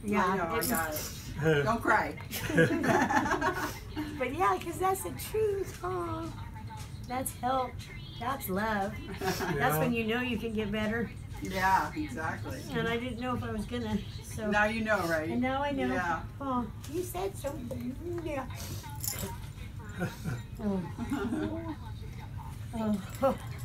Yeah, I know, I got it. Don't cry. But yeah, because that's the truth. Oh, that's help. That's love. That's when you know you can get better. Yeah, exactly. And I didn't know if I was gonna. So Now you know, right? and now I know. Yeah. Oh, you said so. Yeah. Oh. Oh.